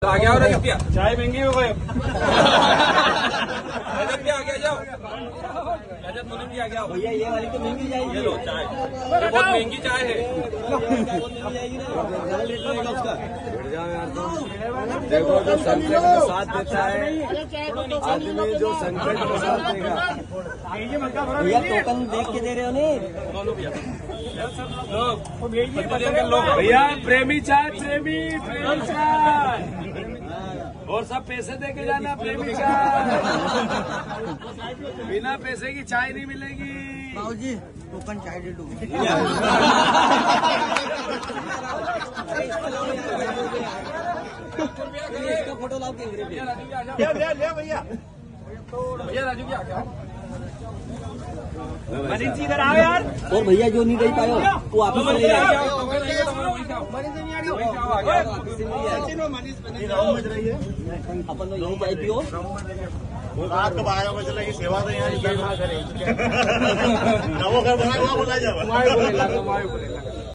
आ गया और रुपया चाय महंगी हो गई। रजत क्या आ गया, जाओ रजत मुनिम भी आ गया भैया, ये वाली तो महंगी जाएगी। ये लो चाय, ये बहुत महंगी चाय है। देखो, जो संकट में साथ देता है आदमी, जो संकट में साथ देगा। भैया टोकन देख के दे रहे हो नहीं? भैया प्रेमी चाय, प्रेमी चाय, और सब पैसे दे के जाना। प्रेमी चाय, बिना पैसे की चाय नहीं मिलेगी। बाबू जी, टोकन चाय दे दो। इसका फोटो लाओ कैमरे पे। ले भैया, राजू भी आ गया। मनीष जी इधर आओ यार। और भैया जो नहीं रह पाए वो आप ही ले जाओ। अपन तो यही चाय पियो। रात को 12 बजे लगी सेवा तो यहाँ नवो घर बना बोला जाए।